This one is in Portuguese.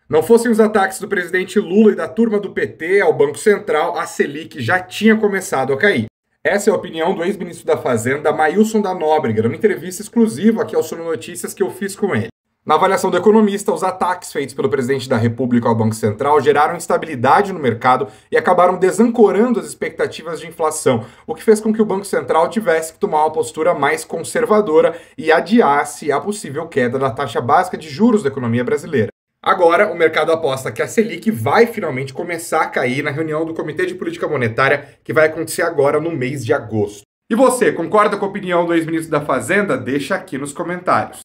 Não fossem os ataques do presidente Lula e da turma do PT ao Banco Central, a Selic já tinha começado a cair. Essa é a opinião do ex-ministro da Fazenda, Mailson da Nóbrega, numa entrevista exclusiva aqui ao Sono Notícias que eu fiz com ele. Na avaliação do economista, os ataques feitos pelo presidente da República ao Banco Central geraram instabilidade no mercado e acabaram desancorando as expectativas de inflação, o que fez com que o Banco Central tivesse que tomar uma postura mais conservadora e adiasse a possível queda da taxa básica de juros da economia brasileira. Agora, o mercado aposta que a Selic vai finalmente começar a cair na reunião do Comitê de Política Monetária, que vai acontecer agora no mês de agosto. E você, concorda com a opinião do ex-ministro da Fazenda? Deixa aqui nos comentários.